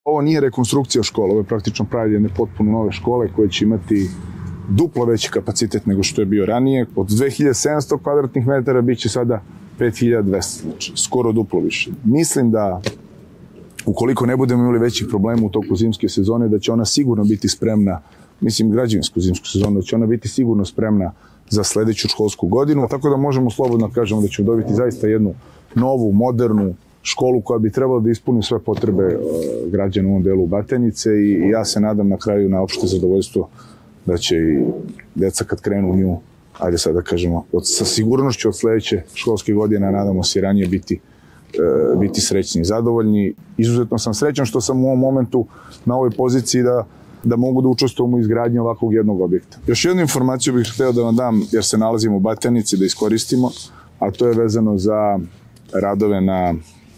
Ovo nije rekonstrukcija škola, ovo je praktično pravljenje potpuno nove škole koje će imati duplo veći kapacitet nego što je bio ranije. Od 2700 kvadratnih metara bit će sada 5200, znači skoro duplo više. Mislim da ukoliko ne budemo imali većih problema u toku zimske sezone, da će ona sigurno biti spremna, mislim građevinsku zimsku sezonu, da će ona biti sigurno spremna za sledeću školsku godinu, tako da možemo slobodno kažemo da ćemo dobiti zaista jednu novu, modernu školu koja bi trebala da ispuni sve potrebe građana u ovom delu Batajnice i ja se nadam na kraju na opšte zadovoljstvo da će i deca kad krenu u nju, ajde sad da kažemo, sa sigurnošću od sledeće školske godine, nadamo se i ranije biti srećni i zadovoljni. Izuzetno sam srećan što sam u ovom momentu na ovoj poziciji da mogu da učestvujem u izgradnji ovakvog jednog objekta. Još jednu informaciju bih hteo da vam dam, jer se nalazimo u Batajnici, da iskoristimo, a to je vezano za radove na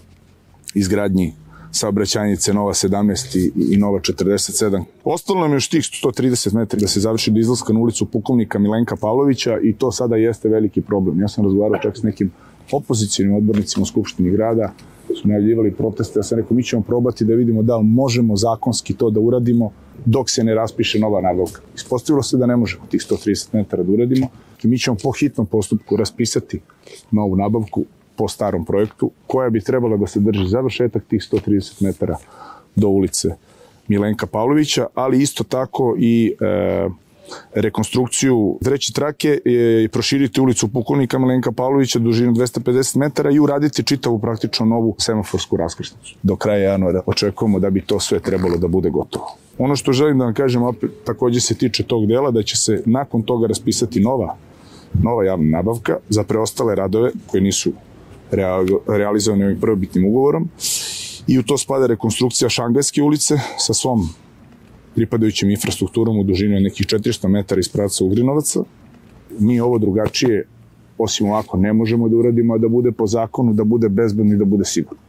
izgradnji saobraćajnice Nova 17 i Nova 47. Ostalo nam još tih 130 metara da se završi do izlaska na ulicu pukovnika Milenka Pavlovića i to sada jeste veliki problem. Ja sam razgovarao čak s nekim opozicijnim odbornicima u Skupštini grada, su najavljivali proteste, ja sam rekao mi ćemo probati da vidimo da li možemo zakonski to da uradimo dok se ne raspiše nova nabavka. Ispostavilo se da ne možemo tih 130 metara da uradimo i mi ćemo po hitnom postupku raspisati novu nabavku po starom projektu, koja bi trebala da se drži završetak tih 130 metara do ulice Milenka Pavlovića, ali isto tako i rekonstrukciju treće trake i proširiti ulicu pukovnika Milenka Pavlovića dužinu 250 metara i uraditi čitavu praktično novu semaforsku raskrsnicu. Do kraja januara očekujemo da bi to sve trebalo da bude gotovo. Ono što želim da vam kažem opet takođe se tiče tog dela, da će se nakon toga raspisati nova javna nabavka za preostale radove koji nisu realizovani ovim prvobitnim ugovorom i u to spada rekonstrukcija Šangajske ulice sa svom pripadajućim infrastrukturom u dužini od nekih 400 metara iz pravca Ugrinovaca. Mi ovo drugačije, osim ovako, ne možemo da uradimo, a da bude po zakonu, da bude bezbedno i da bude sigurno.